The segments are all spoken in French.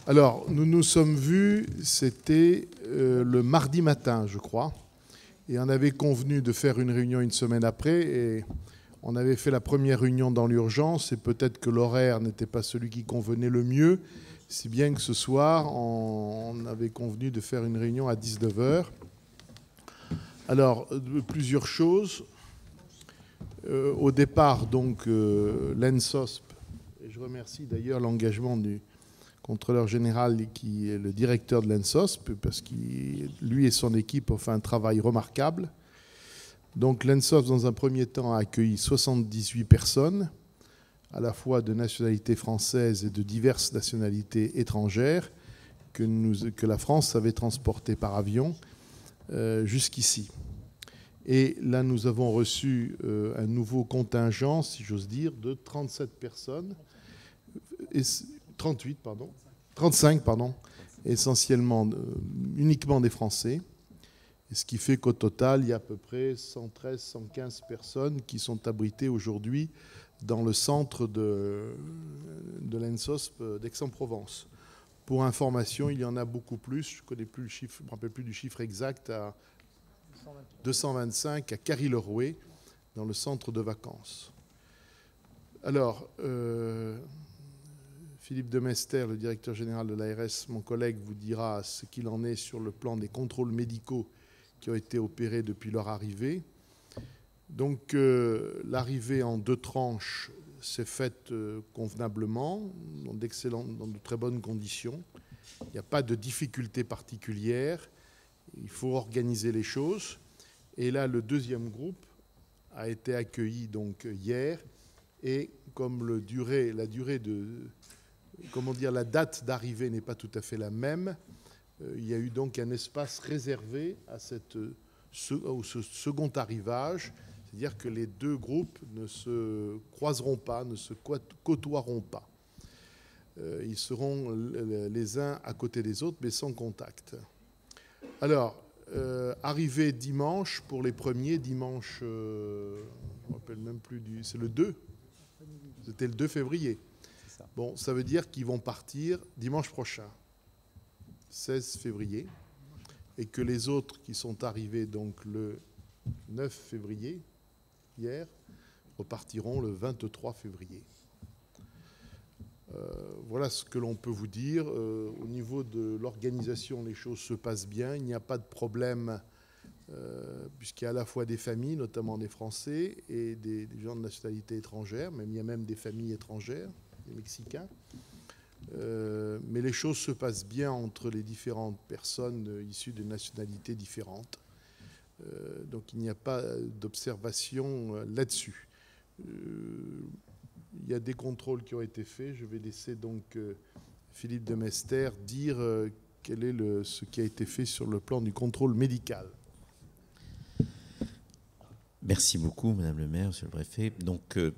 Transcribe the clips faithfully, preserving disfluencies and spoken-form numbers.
Alors, nous nous sommes vus, c'était euh, le mardi matin, je crois, et on avait convenu de faire une réunion une semaine après, et on avait fait la première réunion dans l'urgence, et peut-être que l'horaire n'était pas celui qui convenait le mieux, si bien que ce soir, on avait convenu de faire une réunion à dix-neuf heures. Alors, plusieurs choses. Euh, au départ, donc, euh, l'E N S O S P, et je remercie d'ailleurs l'engagement du contrôleur général qui est le directeur de l'E N S O S P, parce que lui et son équipe ont fait un travail remarquable. Donc l'E N S O S P, dans un premier temps, a accueilli soixante-dix-huit personnes, à la fois de nationalité française et de diverses nationalités étrangères, que, nous, que la France avait transportées par avion euh, jusqu'ici. Et là, nous avons reçu euh, un nouveau contingent, si j'ose dire, de trente-sept personnes, et, trente-huit, pardon, trente-cinq, pardon, essentiellement, euh, uniquement des Français. Et ce qui fait qu'au total, il y a à peu près cent treize, cent quinze personnes qui sont abritées aujourd'hui dans le centre de, de l'E N S O S P d'Aix-en-Provence. Pour information, il y en a beaucoup plus. Je ne connais plus le chiffre, je me rappelle plus du chiffre exact, à deux cent vingt-cinq à Carry-le-Rouet, dans le centre de vacances. Alors, euh, Philippe Demester, le directeur général de l'A R S, mon collègue, vous dira ce qu'il en est sur le plan des contrôles médicaux qui ont été opérés depuis leur arrivée. Donc, euh, l'arrivée en deux tranches s'est faite euh, convenablement, dans d'excellentes, dans de très bonnes conditions. Il n'y a pas de difficultés particulières. Il faut organiser les choses. Et là, le deuxième groupe a été accueilli donc hier. Et comme le durée, la durée de, comment dire, la date d'arrivée n'est pas tout à fait la même, euh, il y a eu donc un espace réservé à cette, ce, au ce second arrivage. C'est-à-dire que les deux groupes ne se croiseront pas, ne se côtoieront pas. Euh, ils seront les uns à côté des autres, mais sans contact. Alors, euh, arrivé dimanche pour les premiers, dimanche, euh, je ne me rappelle même plus, du, c'est le deux, c'était le deux février. Ça. Bon, ça veut dire qu'ils vont partir dimanche prochain, seize février, et que les autres qui sont arrivés donc le neuf février, hier, repartiront le vingt-trois février. Euh, voilà ce que l'on peut vous dire. Euh, au niveau de l'organisation, les choses se passent bien. Il n'y a pas de problème, euh, puisqu'il y a à la fois des familles, notamment des Français, et des, des gens de nationalité étrangère. Même, il y a même des familles étrangères, des Mexicains. Euh, mais les choses se passent bien entre les différentes personnes euh, issues de nationalités différentes. Euh, donc il n'y a pas d'observation euh, là-dessus. Euh, Il y a des contrôles qui ont été faits. Je vais laisser donc euh, Philippe Demester dire euh, quel est le, ce qui a été fait sur le plan du contrôle médical. Merci beaucoup, Madame le maire, Monsieur le préfet. Donc, euh,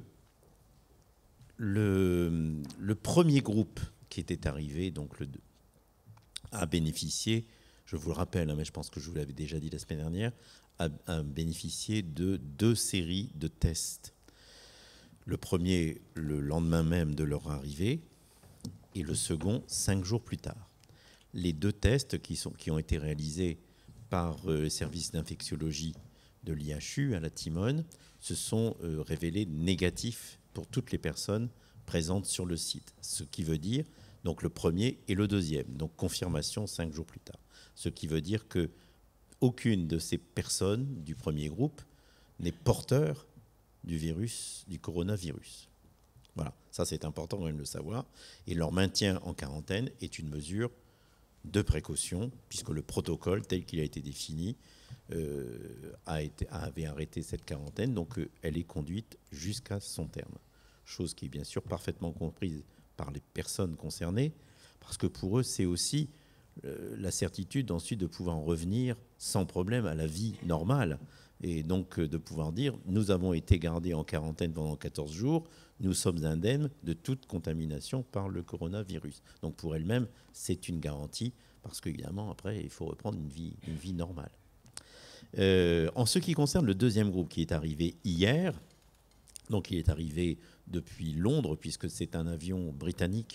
le, le premier groupe qui était arrivé, donc le, a bénéficié, je vous le rappelle, hein, mais je pense que je vous l'avais déjà dit la semaine dernière, a, a bénéficié de deux séries de tests. Le premier, le lendemain même de leur arrivée, et le second, cinq jours plus tard. Les deux tests qui, sont, qui ont été réalisés par euh, le service d'infectiologie de l'I H U à la Timone se sont euh, révélés négatifs pour toutes les personnes présentes sur le site. Ce qui veut dire, donc le premier et le deuxième, donc confirmation cinq jours plus tard. Ce qui veut dire qu'aucune de ces personnes du premier groupe n'est porteur du virus, du coronavirus. Voilà, ça c'est important quand même de le savoir. Et leur maintien en quarantaine est une mesure de précaution, puisque le protocole tel qu'il a été défini euh, a été, avait arrêté cette quarantaine, donc euh, elle est conduite jusqu'à son terme. Chose qui est bien sûr parfaitement comprise par les personnes concernées, parce que pour eux c'est aussi euh, la certitude ensuite de pouvoir en revenir sans problème à la vie normale. Et donc de pouvoir dire, nous avons été gardés en quarantaine pendant quatorze jours, nous sommes indemnes de toute contamination par le coronavirus. Donc pour elle-même, c'est une garantie, parce qu'évidemment, après, il faut reprendre une vie, une vie normale. Euh, en ce qui concerne le deuxième groupe qui est arrivé hier, donc il est arrivé depuis Londres, puisque c'est un avion britannique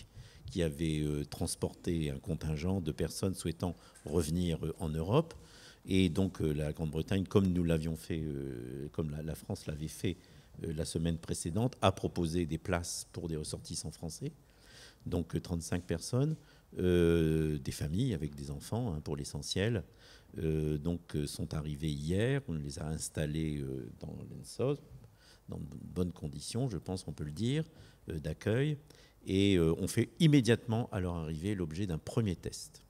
qui avait euh, transporté un contingent de personnes souhaitant revenir euh, en Europe. Et donc euh, la Grande-Bretagne, comme nous l'avions fait, euh, comme la, la France l'avait fait euh, la semaine précédente, a proposé des places pour des ressortissants français. Donc euh, trente-cinq personnes, euh, des familles avec des enfants hein, pour l'essentiel. Euh, donc euh, sont arrivés hier, on les a installés euh, dans l'E N S O S, dans de bonnes conditions, je pense qu'on peut le dire, euh, d'accueil. Et euh, on fait immédiatement à leur arrivée l'objet d'un premier test.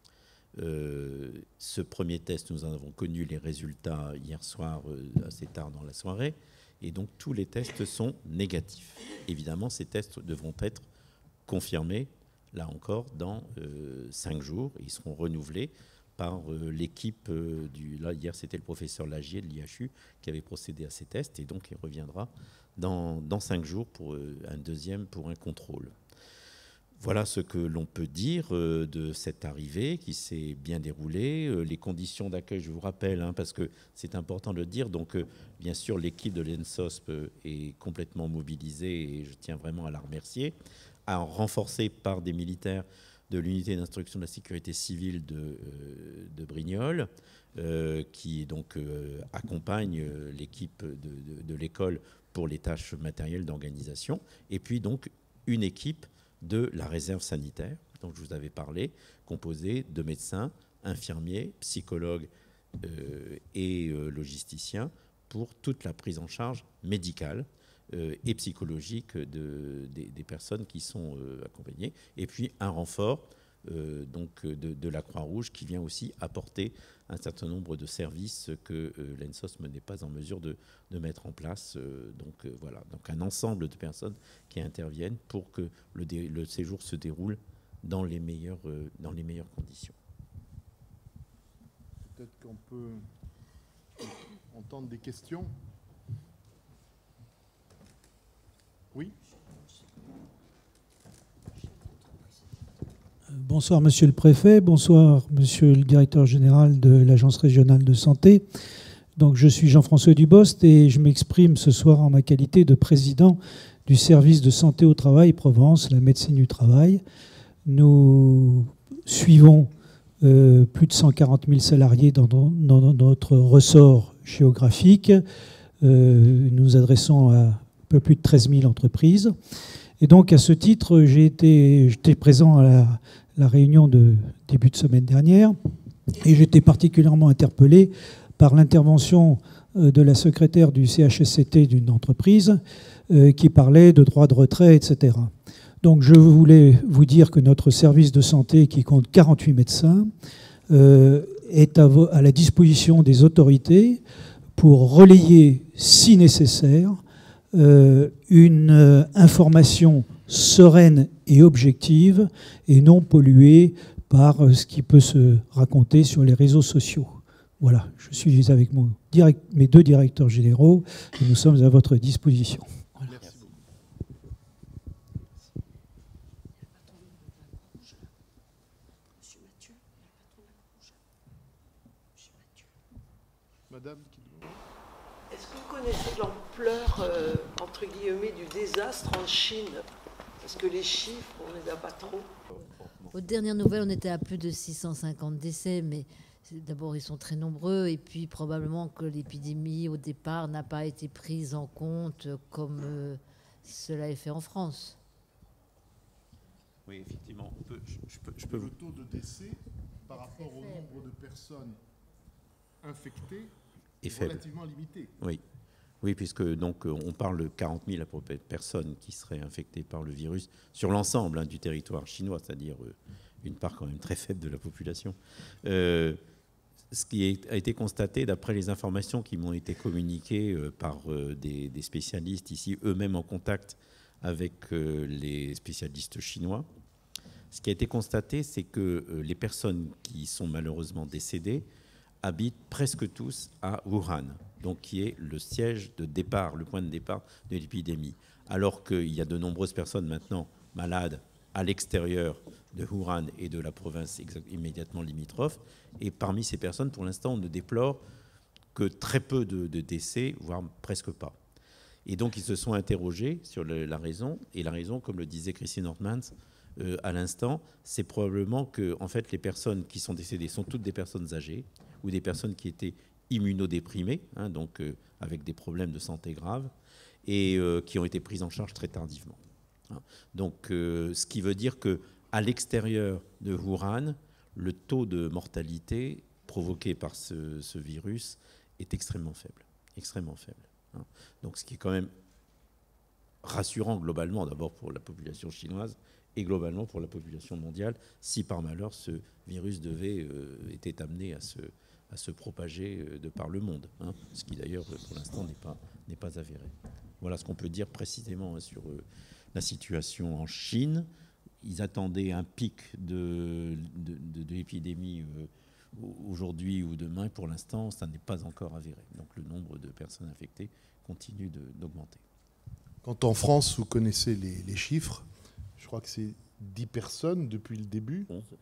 Euh, ce premier test, nous en avons connu les résultats hier soir, euh, assez tard dans la soirée, et donc tous les tests sont négatifs. Évidemment, ces tests devront être confirmés, là encore, dans euh, cinq jours. Ils seront renouvelés par euh, l'équipe euh, du... Là, hier, c'était le professeur Lagier de l'I H U qui avait procédé à ces tests, et donc il reviendra dans, dans cinq jours pour euh, un deuxième, pour un contrôle. Voilà ce que l'on peut dire euh, de cette arrivée qui s'est bien déroulée. Euh, les conditions d'accueil, je vous rappelle, hein, parce que c'est important de le dire. Donc, euh, bien sûr, l'équipe de l'E N S O S P est complètement mobilisée et je tiens vraiment à la remercier, à renforcer par des militaires de l'unité d'instruction de la sécurité civile de, euh, de Brignoles, euh, qui donc euh, accompagne euh, l'équipe de, de, de l'école pour les tâches matérielles d'organisation. Et puis donc une équipe de la réserve sanitaire, dont je vous avais parlé, composée de médecins, infirmiers, psychologues euh, et euh, logisticiens pour toute la prise en charge médicale euh, et psychologique de, des, des personnes qui sont euh, accompagnées. Et puis un renfort euh, donc de, de la Croix-Rouge qui vient aussi apporter un certain nombre de services que euh, l'E N S O S P n'est pas en mesure de, de mettre en place. Euh, donc euh, voilà, donc un ensemble de personnes qui interviennent pour que le, dé, le séjour se déroule dans les meilleures, euh, dans les meilleures conditions. Peut-être qu'on peut entendre des questions. Oui. Bonsoir Monsieur le Préfet, bonsoir Monsieur le Directeur Général de l'Agence Régionale de Santé. Donc, je suis Jean-François Dubost et je m'exprime ce soir en ma qualité de président du service de santé au travail Provence, la médecine du travail. Nous suivons euh, plus de cent quarante mille salariés dans, dans, dans notre ressort géographique. Euh, nous nous adressons à un peu plus de treize mille entreprises. Et donc, à ce titre, j'ai été, j'étais présent à la, la réunion de début de semaine dernière et j'étais particulièrement interpellé par l'intervention de la secrétaire du C H S C T d'une entreprise euh, qui parlait de droits de retrait, et cetera. Donc, je voulais vous dire que notre service de santé, qui compte quarante-huit médecins, euh, est à, à la disposition des autorités pour relayer, si nécessaire, Euh, une euh, information sereine et objective et non polluée par euh, ce qui peut se raconter sur les réseaux sociaux. Voilà, je suis avec mon direct, mes deux directeurs généraux et nous sommes à votre disposition. Voilà. Merci beaucoup. Madame, est-ce que vous connaissez l'ampleur, euh, entre guillemets, du désastre en Chine? Parce que les chiffres, on ne les a pas trop. Aux dernières nouvelles, on était à plus de six cent cinquante décès, mais d'abord, ils sont très nombreux, et puis probablement que l'épidémie, au départ, n'a pas été prise en compte comme euh, cela est fait en France. Oui, effectivement. On peut, je, je peux, je peux le vous... taux de décès par rapport au nombre de personnes infectées est est relativement limité. Oui. Oui, puisque donc on parle de quarante mille à peu près de personnes qui seraient infectées par le virus sur l'ensemble hein, du territoire chinois, c'est-à-dire euh, une part quand même très faible de la population. Euh, ce qui est, a été constaté d'après les informations qui m'ont été communiquées euh, par euh, des, des spécialistes ici, eux-mêmes en contact avec euh, les spécialistes chinois, ce qui a été constaté, c'est que euh, les personnes qui sont malheureusement décédées habitent presque tous à Wuhan, donc qui est le siège de départ, le point de départ de l'épidémie. Alors qu'il y a de nombreuses personnes maintenant malades à l'extérieur de Wuhan et de la province immédiatement limitrophe. Et parmi ces personnes, pour l'instant, on ne déplore que très peu de, de décès, voire presque pas. Et donc, ils se sont interrogés sur le, la raison. Et la raison, comme le disait Christine Hortmans, euh, à l'instant, c'est probablement que en fait, les personnes qui sont décédées sont toutes des personnes âgées ou des personnes qui étaient immunodéprimées, hein, donc euh, avec des problèmes de santé graves, et euh, qui ont été prises en charge très tardivement. Hein. Donc, euh, ce qui veut dire qu'à l'extérieur de Wuhan, le taux de mortalité provoqué par ce, ce virus est extrêmement faible, extrêmement faible. Hein. Donc, ce qui est quand même rassurant globalement, d'abord pour la population chinoise et globalement pour la population mondiale, si par malheur ce virus devait euh, était amené à se, à se propager euh, de par le monde, hein, ce qui d'ailleurs pour l'instant n'est pas, n'est pas avéré. Voilà ce qu'on peut dire précisément hein, sur euh, la situation en Chine. Ils attendaient un pic de, de, de, de l'épidémie euh, aujourd'hui ou demain. Pour l'instant, ça n'est pas encore avéré. Donc le nombre de personnes infectées continue de, d'augmenter. Quand en France, vous connaissez les, les chiffres, je crois que c'est dix personnes depuis le début.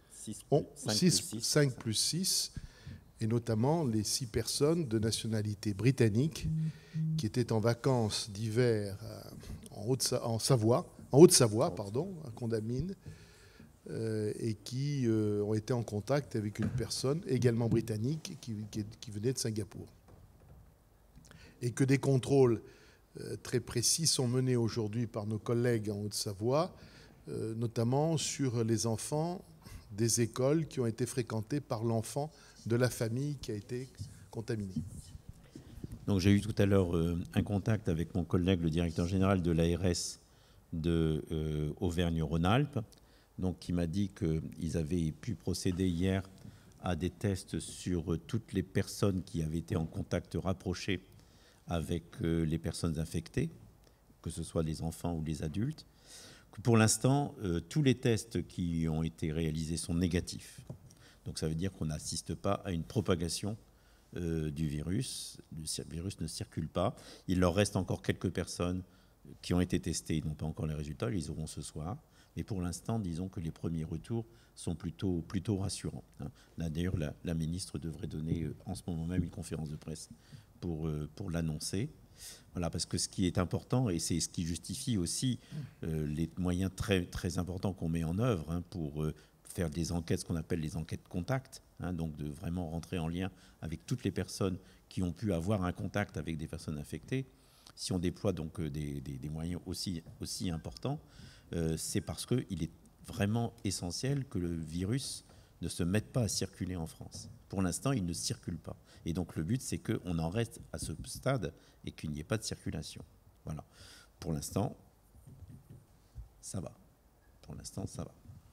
cinq plus six, et notamment les six personnes de nationalité britannique qui étaient en vacances d'hiver en Haute-Savoie, en Haute-Savoie, pardon, à Condamine, euh, et qui euh, ont été en contact avec une personne également britannique qui, qui, qui venait de Singapour. Et que des contrôles euh, très précis sont menés aujourd'hui par nos collègues en Haute-Savoie, euh, notamment sur les enfants des écoles qui ont été fréquentées par l'enfant de la famille qui a été contaminée. Donc j'ai eu tout à l'heure euh, un contact avec mon collègue, le directeur général de l'A R S de euh, Auvergne-Rhône-Alpes, donc qui m'a dit qu'ils avaient pu procéder hier à des tests sur euh, toutes les personnes qui avaient été en contact rapproché avec euh, les personnes infectées, que ce soit les enfants ou les adultes. Pour l'instant, euh, tous les tests qui ont été réalisés sont négatifs. Donc ça veut dire qu'on n'assiste pas à une propagation euh, du virus. Le virus ne circule pas. Il leur reste encore quelques personnes qui ont été testées. Ils n'ont pas encore les résultats. Ils les auront ce soir. Mais pour l'instant, disons que les premiers retours sont plutôt, plutôt rassurants. Hein. Là, d'ailleurs, la, la ministre devrait donner euh, en ce moment même une conférence de presse pour, euh, pour l'annoncer. Voilà, parce que ce qui est important, et c'est ce qui justifie aussi euh, les moyens très, très importants qu'on met en œuvre hein, pour euh, faire des enquêtes, ce qu'on appelle les enquêtes contact, hein, donc de vraiment rentrer en lien avec toutes les personnes qui ont pu avoir un contact avec des personnes infectées. Si on déploie donc des, des, des moyens aussi, aussi importants, euh, c'est parce qu'il est vraiment essentiel que le virus ne se mette pas à circuler en France. Pour l'instant, il ne circule pas. Et donc le but, c'est qu'on en reste à ce stade et qu'il n'y ait pas de circulation. Voilà. Pour l'instant, ça va. Pour l'instant, ça va.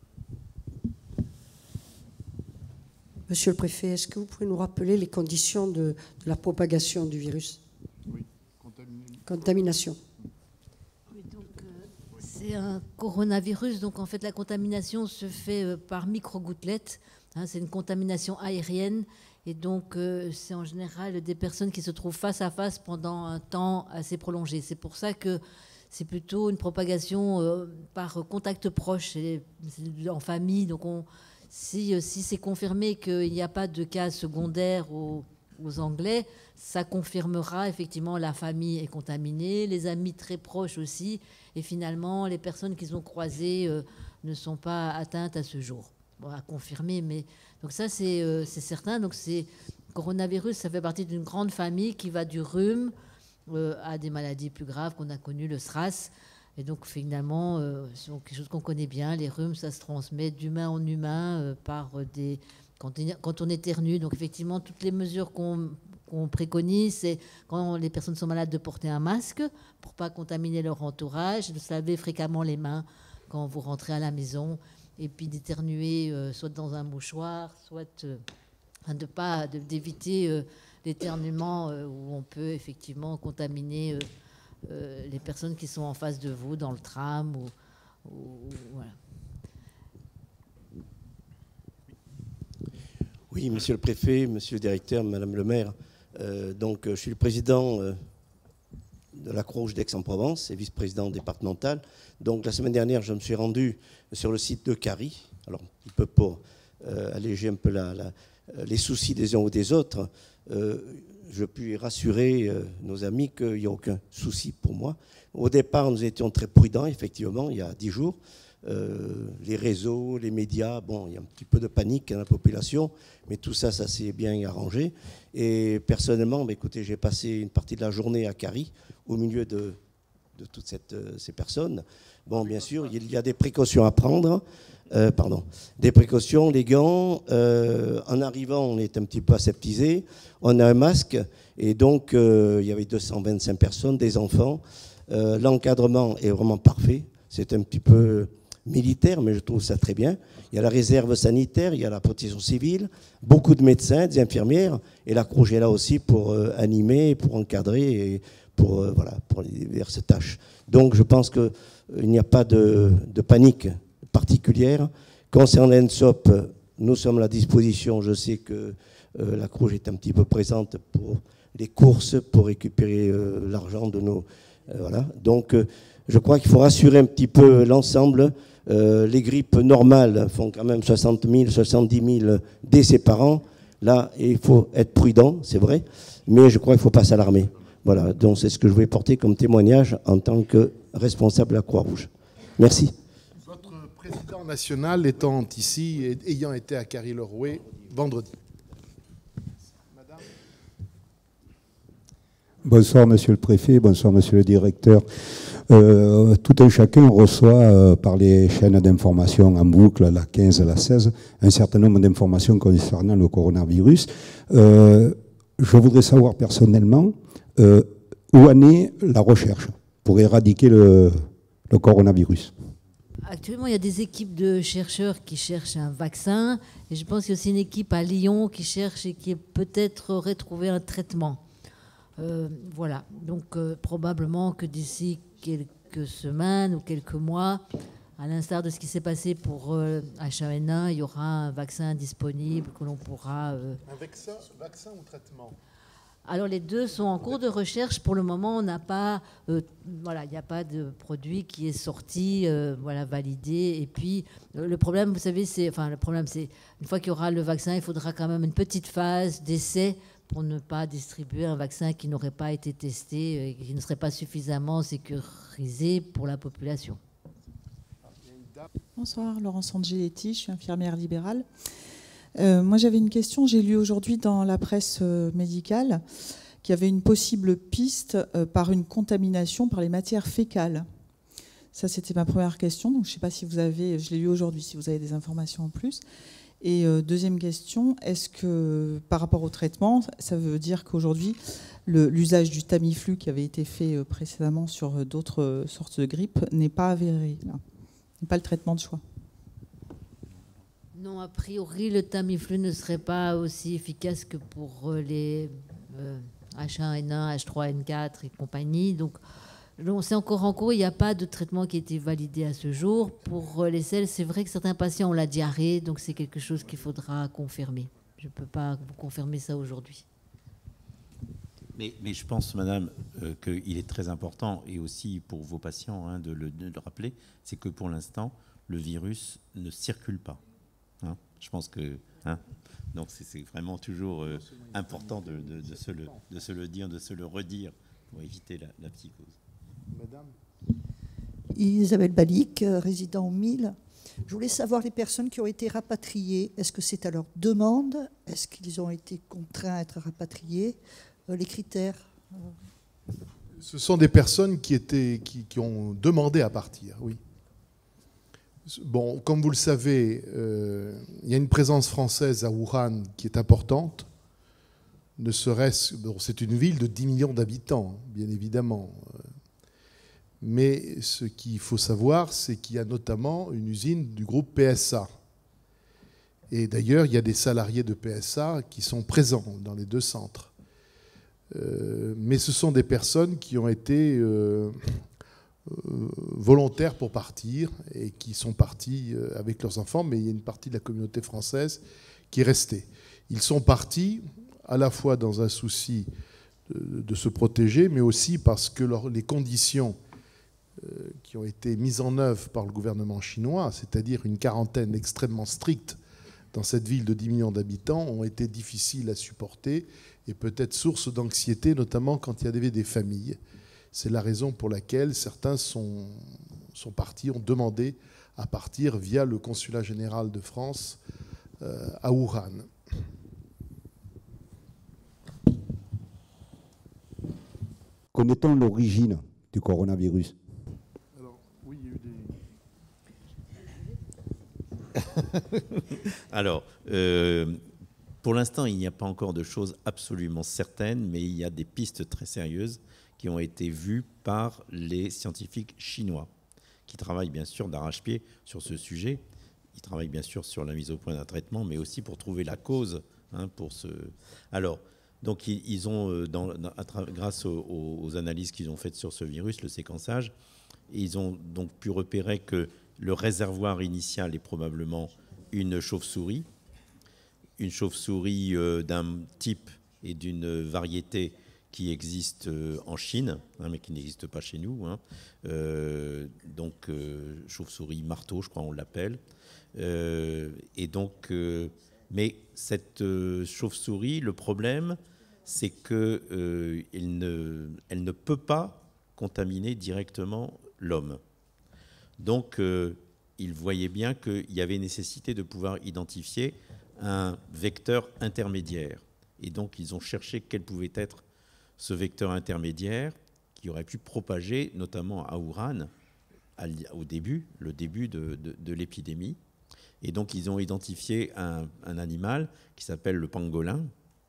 Monsieur le préfet, est-ce que vous pouvez nous rappeler les conditions de, de la propagation du virus ? Oui, contamination. Oui, donc, euh, c'est un coronavirus, donc en fait la contamination se fait euh, par micro-gouttelettes. Hein, c'est une contamination aérienne. Et donc, euh, c'est en général des personnes qui se trouvent face à face pendant un temps assez prolongé. C'est pour ça que c'est plutôt une propagation euh, par contact proche, et, en famille. Donc, on, si, si c'est confirmé qu'il n'y a pas de cas secondaires aux, aux Anglais, ça confirmera effectivement la famille est contaminée, les amis très proches aussi. Et finalement, les personnes qu'ils ont croisées euh, ne sont pas atteintes à ce jour. Bon, à confirmer, mais donc ça c'est euh, c'est certain. Donc c'est coronavirus, ça fait partie d'une grande famille qui va du rhume euh, à des maladies plus graves qu'on a connues, le SRAS. Et donc finalement, euh, c'est quelque chose qu'on connaît bien. Les rhumes, ça se transmet d'humain en humain euh, par des quand, quand on éternue. Donc effectivement, toutes les mesures qu'on qu'on préconise, c'est quand les personnes sont malades de porter un masque pour pas contaminer leur entourage, de se laver fréquemment les mains quand vous rentrez à la maison. Et puis d'éternuer euh, soit dans un mouchoir, soit euh, de pas de, d'éviter euh, l'éternuement euh, où on peut effectivement contaminer euh, euh, les personnes qui sont en face de vous dans le tram ou, ou voilà. Oui, monsieur le préfet, monsieur le directeur, madame le maire. Euh, donc, je suis le président euh, de la Croix-Rouge d'Aix-en-Provence et vice-président départemental. Donc, la semaine dernière, je me suis rendu sur le site de Cary. Alors, un peu pour euh, alléger un peu la, la, les soucis des uns ou des autres, euh, je puis rassurer euh, nos amis qu'il n'y a aucun souci pour moi. Au départ, nous étions très prudents, effectivement, il y a dix jours. euh, les réseaux, les médias. Bon, il y a un petit peu de panique dans la population, mais tout ça, ça s'est bien arrangé. Et personnellement, bah, écoutez, j'ai passé une partie de la journée à Carry, au milieu de, de toutes cette, euh, ces personnes. Bon, bien sûr, il y a des précautions à prendre. Euh, pardon, des précautions, les gants. Euh, en arrivant, on est un petit peu aseptisé. On a un masque. Et donc, euh, il y avait deux cent vingt-cinq personnes, des enfants. Euh, l'encadrement est vraiment parfait. C'est un petit peu militaire, mais je trouve ça très bien. Il y a la réserve sanitaire, il y a la protection civile, beaucoup de médecins, des infirmières. Et la Croix est là aussi pour euh, animer, pour encadrer et pour, euh, voilà, pour les diverses tâches. Donc, je pense qu'il euh, n'y a pas de, de panique particulière. Concernant l'ENSOP, nous sommes à la disposition. Je sais que euh, la Croix est un petit peu présente pour les courses, pour récupérer euh, l'argent de nos... Euh, voilà. Donc, euh, je crois qu'il faut rassurer un petit peu l'ensemble. Euh, les grippes normales font quand même soixante mille, soixante-dix mille décès par an. Là, il faut être prudent, c'est vrai, mais je crois qu'il ne faut pas s'alarmer. Voilà, donc c'est ce que je voulais porter comme témoignage en tant que responsable de la Croix-Rouge. Merci. Président national étant ici et ayant été à Carry-le-Rouet vendredi. Madame. Bonsoir Monsieur le Préfet, bonsoir Monsieur le Directeur. Euh, tout un chacun reçoit euh, par les chaînes d'information en boucle, la quinze, la seize, un certain nombre d'informations concernant le coronavirus. Euh, je voudrais savoir personnellement euh, où en est la recherche pour éradiquer le, le coronavirus. Actuellement, il y a des équipes de chercheurs qui cherchent un vaccin. Et je pense qu'il y a aussi une équipe à Lyon qui cherche et qui peut-être aurait trouvé un traitement. Euh, voilà. Donc, euh, probablement que d'ici quelques semaines ou quelques mois, à l'instar de ce qui s'est passé pour euh, H un N un, il y aura un vaccin disponible que l'on pourra... Euh... Un vaccin, vaccin ou traitement ? Alors les deux sont en cours de recherche. Pour le moment, on n'a pas, euh, voilà, il n'y a pas de produit qui est sorti, euh, voilà, validé. Et puis euh, le problème, vous savez, c'est, enfin le problème, c'est une fois qu'il y aura le vaccin, il faudra quand même une petite phase d'essai pour ne pas distribuer un vaccin qui n'aurait pas été testé et qui ne serait pas suffisamment sécurisé pour la population. Bonsoir, Laurence Angeletti, je suis infirmière libérale. Euh, moi, j'avais une question. J'ai lu aujourd'hui dans la presse euh, médicale qu'il y avait une possible piste euh, par une contamination par les matières fécales. Ça, c'était ma première question. Donc, je ne sais pas si vous avez, je l'ai lu aujourd'hui, si vous avez des informations en plus. Et euh, deuxième question, est-ce que par rapport au traitement, ça veut dire qu'aujourd'hui, l'usage du Tamiflu qui avait été fait euh, précédemment sur euh, d'autres euh, sortes de grippe n'est pas avéré, n'est pas le traitement de choix? Non, a priori, le Tamiflu ne serait pas aussi efficace que pour les euh, H un N un, H trois N quatre et compagnie. Donc, c'est encore en cours. Il n'y a pas de traitement qui a été validé à ce jour. Pour les selles, c'est vrai que certains patients ont la diarrhée, donc c'est quelque chose qu'il faudra confirmer. Je ne peux pas vous confirmer ça aujourd'hui. Mais, mais je pense, madame, euh, qu'il est très important, et aussi pour vos patients, hein, de, le, de le rappeler, c'est que pour l'instant, le virus ne circule pas. Hein, je pense que... Hein, donc c'est vraiment toujours euh, important de, de, de, se le, de se le dire, de se le redire, pour éviter la, la psychose. Madame. Isabelle Balic, résident au mille. Je voulais savoir les personnes qui ont été rapatriées. Est-ce que c'est à leur demande? Est-ce qu'ils ont été contraints à être rapatriés? euh, Les critères? Ce sont des personnes qui, étaient, qui, qui ont demandé à partir, oui. Bon, comme vous le savez, euh, il y a une présence française à Wuhan qui est importante. Ne serait-ce, bon, c'est une ville de dix millions d'habitants, bien évidemment. Mais ce qu'il faut savoir, c'est qu'il y a notamment une usine du groupe P S A. Et d'ailleurs, il y a des salariés de P S A qui sont présents dans les deux centres. Euh, mais ce sont des personnes qui ont été... Euh, Euh, volontaires pour partir et qui sont partis euh, avec leurs enfants, mais il y a une partie de la communauté française qui est restée. Ils sont partis à la fois dans un souci de, de se protéger, mais aussi parce que leur, les conditions euh, qui ont été mises en œuvre par le gouvernement chinois, c'est-à-dire une quarantaine extrêmement stricte dans cette ville de dix millions d'habitants, ont été difficiles à supporter et peut-être source d'anxiété, notamment quand il y avait des familles. C'est la raison pour laquelle certains sont, sont partis, ont demandé à partir via le consulat général de France euh, à Wuhan. Connaît-on l'origine du coronavirus? Alors, oui, il y a eu des... Alors, euh, pour l'instant, il n'y a pas encore de choses absolument certaines, mais il y a des pistes très sérieuses qui ont été vues par les scientifiques chinois, qui travaillent bien sûr d'arrache-pied sur ce sujet. Ils travaillent bien sûr sur la mise au point d'un traitement, mais aussi pour trouver la cause. Hein, pour ce... Alors, donc ils ont, dans, dans, grâce aux, aux analyses qu'ils ont faites sur ce virus, le séquençage, ils ont donc pu repérer que le réservoir initial est probablement une chauve-souris, une chauve-souris euh, d'un type et d'une variété qui existe euh, en Chine, hein, mais qui n'existe pas chez nous. Hein. Euh, donc euh, chauve-souris marteau, je crois on l'appelle. Euh, et donc, euh, mais cette euh, chauve-souris, le problème, c'est qu'elle euh, ne, elle ne peut pas contaminer directement l'homme. Donc, euh, ils voyaient bien qu'il y avait nécessité de pouvoir identifier un vecteur intermédiaire. Et donc, ils ont cherché quel pouvait être ce vecteur intermédiaire qui aurait pu propager, notamment à Wuhan, au début, le début de, de, de l'épidémie. Et donc, ils ont identifié un, un animal qui s'appelle le pangolin,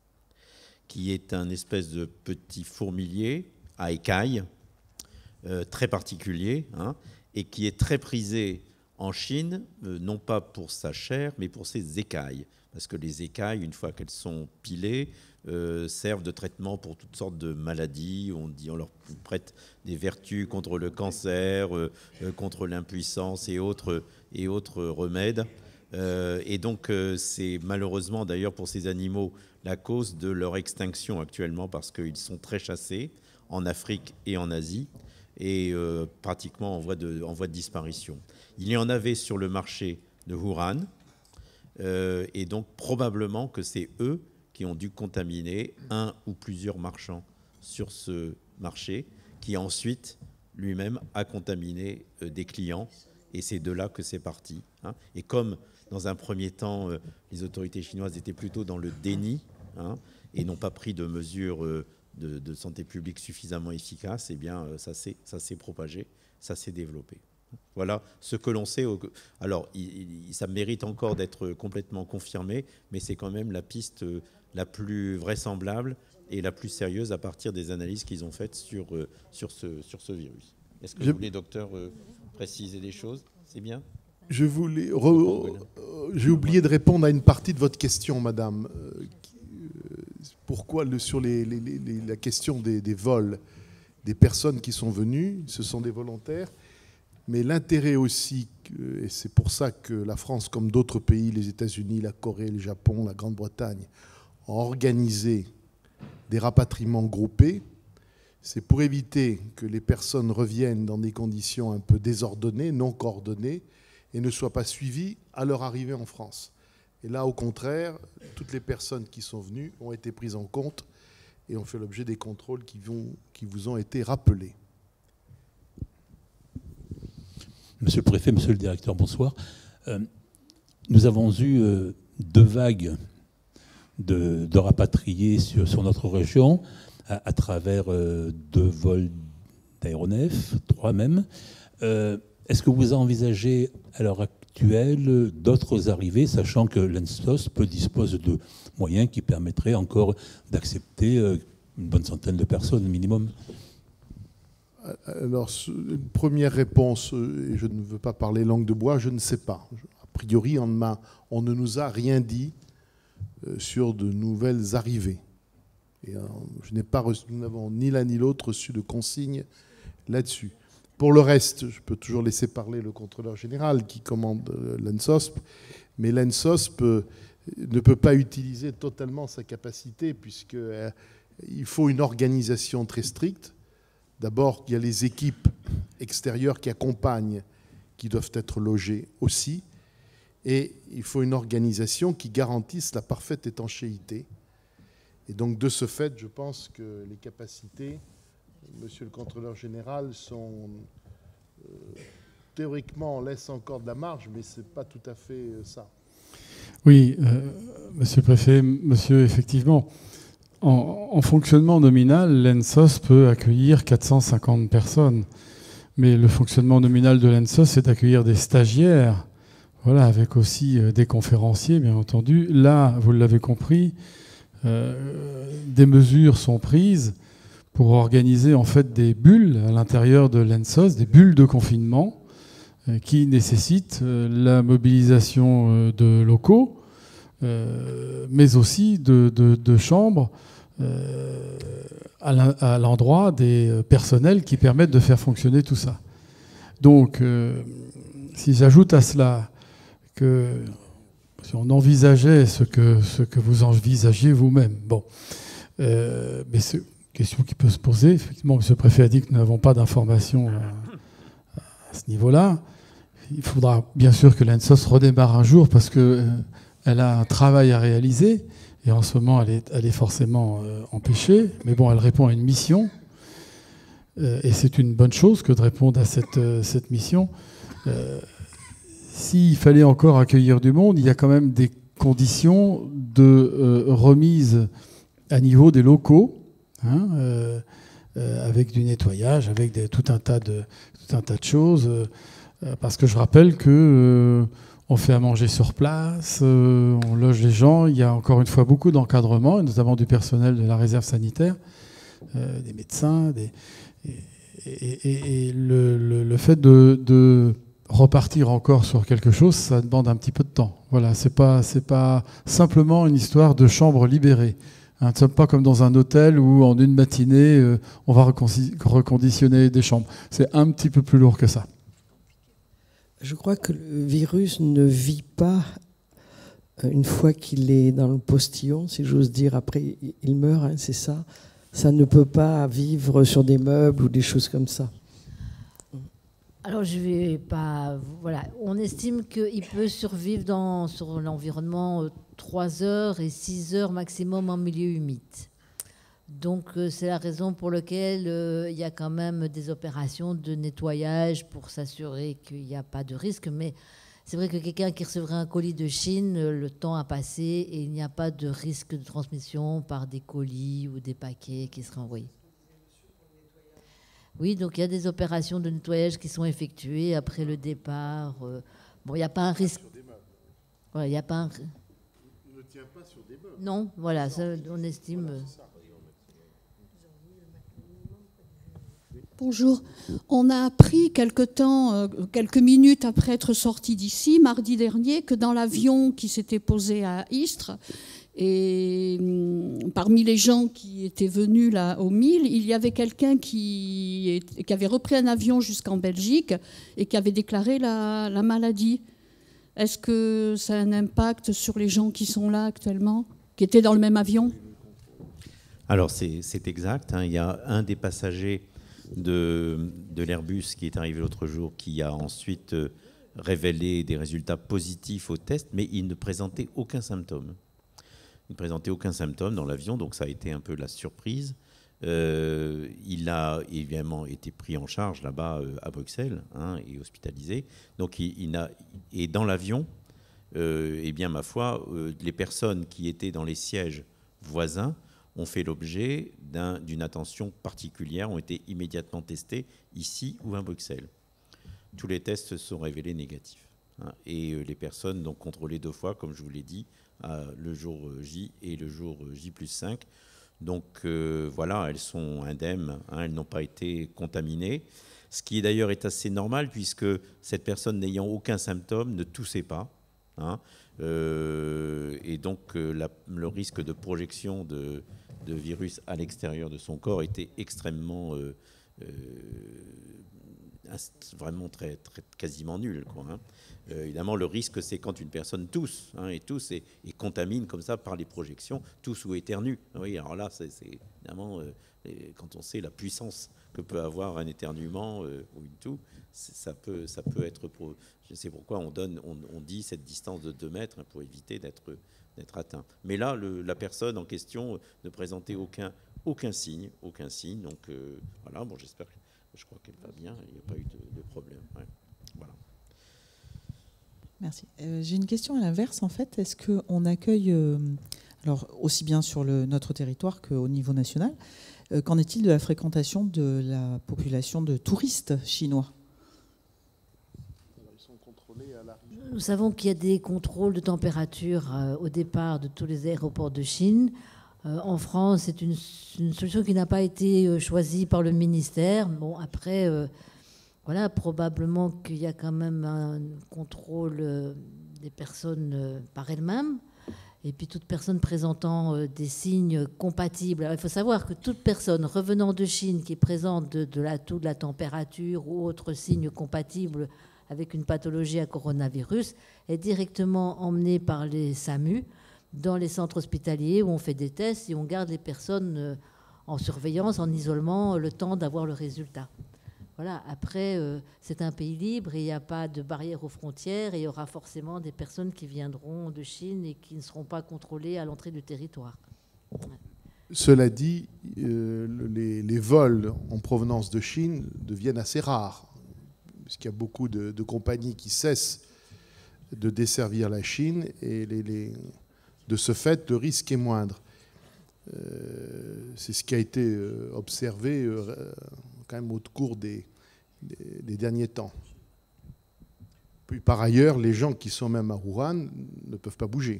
qui est un espèce de petit fourmilier à écailles, euh, très particulier, hein, et qui est très prisé en Chine, euh, non pas pour sa chair, mais pour ses écailles. Parce que les écailles, une fois qu'elles sont pilées, euh, servent de traitement pour toutes sortes de maladies. On dit, on leur prête des vertus contre le cancer, euh, euh, contre l'impuissance et autres, et autres remèdes. Euh, et donc, euh, c'est malheureusement, d'ailleurs, pour ces animaux, la cause de leur extinction actuellement, parce qu'ils sont très chassés en Afrique et en Asie, et euh, pratiquement en voie, de, en voie de disparition. Il y en avait sur le marché de Wuhan, euh, et donc probablement que c'est eux qui ont dû contaminer un ou plusieurs marchands sur ce marché, qui ensuite, lui-même, a contaminé euh, des clients, et c'est de là que c'est parti. Hein. Et comme, dans un premier temps, euh, les autorités chinoises étaient plutôt dans le déni, hein, et n'ont pas pris de mesures euh, de, de santé publique suffisamment efficaces, eh bien, euh, ça s'est, ça s'est propagé, ça s'est développé. Voilà ce que l'on sait. Alors, il, il, ça mérite encore d'être complètement confirmé, mais c'est quand même la piste la plus vraisemblable et la plus sérieuse à partir des analyses qu'ils ont faites sur, sur, ce, sur ce virus. Est-ce que Je... vous voulez, docteur, euh, préciser des choses? C'est bien? Je voulais... Re... J'ai oublié de répondre à une partie de votre question, madame. Pourquoi le, sur les, les, les, la question des, des vols des personnes qui sont venues, ce sont des volontaires. Mais l'intérêt aussi, et c'est pour ça que la France, comme d'autres pays, les États-Unis, la Corée, le Japon, la Grande-Bretagne, ont organisé des rapatriements groupés, c'est pour éviter que les personnes reviennent dans des conditions un peu désordonnées, non coordonnées, et ne soient pas suivies à leur arrivée en France. Et là, au contraire, toutes les personnes qui sont venues ont été prises en compte et ont fait l'objet des contrôles qui, vont, qui vous ont été rappelés. Monsieur le préfet, monsieur le directeur, bonsoir. Euh, nous avons eu euh, deux vagues de, de rapatriés sur, sur notre région à, à travers euh, deux vols d'aéronefs, trois même. Euh, est-ce que vous envisagez à l'heure actuelle d'autres arrivées, sachant que l'ENSOSP dispose de moyens qui permettraient encore d'accepter euh, une bonne centaine de personnes minimum? Alors, une première réponse, et je ne veux pas parler langue de bois, je ne sais pas. A priori, on, m'a, on ne nous a rien dit sur de nouvelles arrivées. Et je n'ai pas reçu, nous n'avons ni l'un ni l'autre reçu de consignes là-dessus. Pour le reste, je peux toujours laisser parler le contrôleur général qui commande l'ENSOSP, mais l'ENSOSP ne peut pas utiliser totalement sa capacité puisqu'il faut une organisation très stricte. D'abord, il y a les équipes extérieures qui accompagnent, qui doivent être logées aussi. Et il faut une organisation qui garantisse la parfaite étanchéité. Et donc, de ce fait, je pense que les capacités, monsieur le contrôleur général, sont, euh, théoriquement, on laisse encore de la marge, mais ce n'est pas tout à fait ça. Oui, euh, monsieur le préfet, monsieur, effectivement, en, en fonctionnement nominal, l'E N S O S peut accueillir quatre cent cinquante personnes. Mais le fonctionnement nominal de l'E N S O S, c'est d'accueillir des stagiaires, voilà, avec aussi euh, des conférenciers, bien entendu. Là, vous l'avez compris, euh, des mesures sont prises pour organiser en fait des bulles à l'intérieur de l'E N S O S, des bulles de confinement, euh, qui nécessitent euh, la mobilisation euh, de locaux, euh, mais aussi de, de, de chambres euh, à l'endroit des personnels qui permettent de faire fonctionner tout ça. Donc, euh, si j'ajoute à cela que si on envisageait ce que, ce que vous envisagiez vous-même, bon, euh, mais c'est une question qui peut se poser. Effectivement, M. le Préfet a dit que nous n'avons pas d'informations à, à ce niveau-là. Il faudra bien sûr que l'E N S O S redémarre un jour parce qu'elle euh, a un travail à réaliser. Et en ce moment, elle est, elle est forcément euh, empêchée. Mais bon, elle répond à une mission. Euh, et c'est une bonne chose que de répondre à cette, euh, cette mission. Euh, S'il fallait encore accueillir du monde, il y a quand même des conditions de euh, remise à niveau des locaux, hein, euh, euh, avec du nettoyage, avec des, tout, un tas de, tout un tas de choses. Euh, parce que je rappelle que... Euh, on fait à manger sur place, euh, on loge les gens. Il y a encore une fois beaucoup d'encadrement, notamment du personnel de la réserve sanitaire, euh, des médecins. Des, et, et, et le, le, le fait de, de repartir encore sur quelque chose, ça demande un petit peu de temps. Voilà, c'est pas, c'est pas simplement une histoire de chambre libérée. Hein, ce n'est pas comme dans un hôtel où en une matinée, euh, on va reconditionner des chambres. C'est un petit peu plus lourd que ça. Je crois que le virus ne vit pas une fois qu'il est dans le postillon, si j'ose dire. Après, il meurt, hein, c'est ça. Ça ne peut pas vivre sur des meubles ou des choses comme ça. Alors, je vais pas... Voilà. On estime qu'il peut survivre dans, sur l'environnement trois heures et six heures maximum en milieu humide. Donc, c'est la raison pour laquelle euh, il y a quand même des opérations de nettoyage pour s'assurer qu'il n'y a pas de risque. Mais c'est vrai que quelqu'un qui recevrait un colis de Chine, le temps a passé et il n'y a pas de risque de transmission par des colis ou des paquets qui seraient envoyés. Oui, donc il y a des opérations de nettoyage qui sont effectuées après le départ. Euh, bon, il n'y a pas un risque. Ouais, il n'y a pas un... Il ne tient pas sur des meubles. Non, voilà, ça, on estime... Voilà, c'est ça. Bonjour. On a appris quelque temps, euh, quelques minutes après être sorti d'ici, mardi dernier, que dans l'avion qui s'était posé à Istres, et hum, parmi les gens qui étaient venus là au mille, il y avait quelqu'un qui, qui avait repris un avion jusqu'en Belgique et qui avait déclaré la, la maladie. Est-ce que ça a un impact sur les gens qui sont là actuellement, qui étaient dans le même avion? Alors c'est exact, hein. Il y a un des passagers de, de l'Airbus qui est arrivé l'autre jour, qui a ensuite euh, révélé des résultats positifs au test, mais il ne présentait aucun symptôme. Il ne présentait aucun symptôme dans l'avion, donc ça a été un peu la surprise. Euh, il a évidemment été pris en charge là-bas euh, à Bruxelles, hein, et hospitalisé. Donc il, il a, et dans l'avion, euh, eh bien ma foi, euh, les personnes qui étaient dans les sièges voisins ont fait l'objet d'un, d'une attention particulière, ont été immédiatement testés ici ou à Bruxelles. Tous les tests se sont révélés négatifs, hein, et euh, les personnes donc contrôlées deux fois, comme je vous l'ai dit, à le jour J et le jour J plus cinq. Donc euh, voilà, elles sont indemnes, hein, elles n'ont pas été contaminées, ce qui d'ailleurs est assez normal puisque cette personne n'ayant aucun symptôme ne toussait pas, hein, euh, et donc euh, la, le risque de projection de, de virus à l'extérieur de son corps était extrêmement, euh, euh, vraiment très, très, quasiment nul, quoi, hein. Euh, évidemment, le risque, c'est quand une personne tousse, hein, et tousse et, et contamine comme ça par les projections, tousse ou éternue. Oui, alors là, c'est évidemment, euh, quand on sait la puissance que peut avoir un éternuement euh, ou une toux, ça peut, ça peut être... Pro... Je sais pourquoi on, donne, on, on dit cette distance de deux mètres, hein, pour éviter d'être d'être atteint. Mais là, le, la personne en question ne présentait aucun, aucun signe, aucun signe. Donc euh, voilà, bon, j'espère que... Je crois qu'elle va bien, il n'y a pas eu de, de problème. Ouais. Voilà. Merci. Euh, J'ai une question à l'inverse, en fait. Est-ce qu'on accueille, euh, alors aussi bien sur le, notre territoire qu'au niveau national, euh, qu'en est-il de la fréquentation de la population de touristes chinois? Nous savons qu'il y a des contrôles de température euh, au départ de tous les aéroports de Chine. Euh, en France, c'est une, une solution qui n'a pas été euh, choisie par le ministère. Bon, après, euh, voilà, probablement qu'il y a quand même un contrôle euh, des personnes euh, par elles-mêmes. Et puis toute personne présentant euh, des signes compatibles. Alors, il faut savoir que toute personne revenant de Chine qui présente de, de l'atout de la température ou autres signes compatibles avec une pathologie à coronavirus est directement emmenée par les SAMU dans les centres hospitaliers où on fait des tests et on garde les personnes euh, en surveillance, en isolement, le temps d'avoir le résultat. Voilà. Après, euh, c'est un pays libre et il n'y a pas de barrière aux frontières et il y aura forcément des personnes qui viendront de Chine et qui ne seront pas contrôlées à l'entrée du territoire. Ouais. Cela dit, euh, les, les vols en provenance de Chine deviennent assez rares, puisqu'il y a beaucoup de, de compagnies qui cessent de desservir la Chine et les, les, de ce fait, le risque est moindre. Euh, c'est ce qui a été euh, observé euh, quand même au cours des, des, des derniers temps. Puis par ailleurs, les gens qui sont même à Wuhan ne peuvent pas bouger.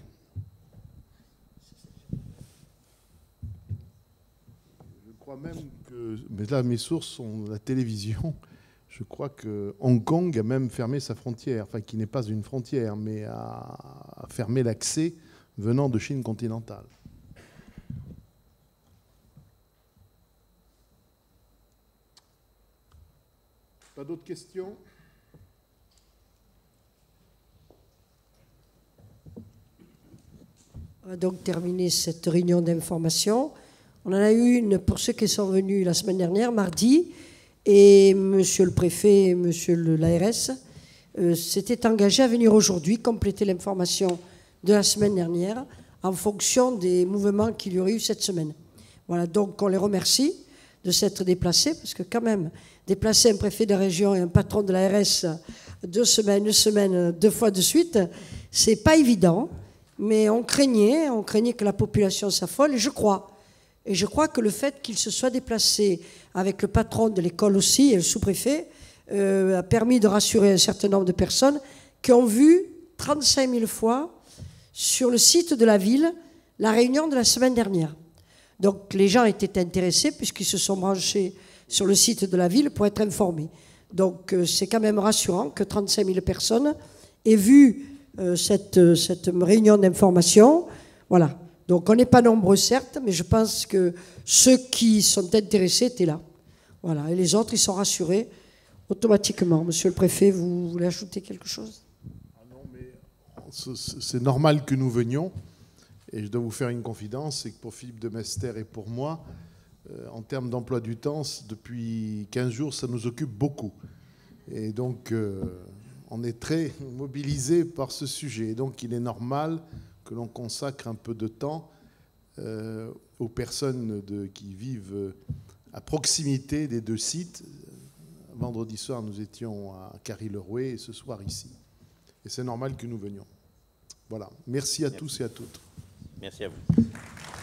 Je crois même que, mais là mes sources sont la télévision, je crois que Hong Kong a même fermé sa frontière, enfin qui n'est pas une frontière, mais a, a fermé l'accès venant de Chine continentale. Pas d'autres questions ? On va donc terminer cette réunion d'information. On en a eu une pour ceux qui sont venus la semaine dernière, mardi, et monsieur le préfet et monsieur l'A R S euh, s'étaient engagés à venir aujourd'hui compléter l'information de la semaine dernière en fonction des mouvements qu'il y aurait eu cette semaine. Voilà, donc on les remercie de s'être déplacés, parce que quand même, déplacer un préfet de région et un patron de l'A R S deux semaines, une semaine, deux fois de suite, c'est pas évident, mais on craignait, on craignait que la population s'affole, et je crois. Et je crois que le fait qu'il se soit déplacé avec le patron de l'école aussi, et le sous-préfet, euh, a permis de rassurer un certain nombre de personnes qui ont vu trente-cinq mille fois sur le site de la ville la réunion de la semaine dernière. Donc les gens étaient intéressés puisqu'ils se sont branchés sur le site de la ville pour être informés. Donc euh, c'est quand même rassurant que trente-cinq mille personnes aient vu euh, cette, cette réunion d'information. Voilà. Donc on n'est pas nombreux certes, mais je pense que ceux qui sont intéressés étaient là. Voilà. Et les autres, ils sont rassurés automatiquement. Monsieur le préfet, vous voulez ajouter quelque chose ? Ah non, mais c'est normal que nous venions. Et je dois vous faire une confidence, c'est que pour Philippe de Mester et pour moi, euh, en termes d'emploi du temps, depuis quinze jours, ça nous occupe beaucoup. Et donc, euh, on est très mobilisés par ce sujet. Et donc, il est normal que l'on consacre un peu de temps euh, aux personnes de, qui vivent à proximité des deux sites. Vendredi soir, nous étions à Carry-le-Rouet et ce soir ici. Et c'est normal que nous venions. Voilà. Merci à Merci. tous et à toutes. Merci à vous.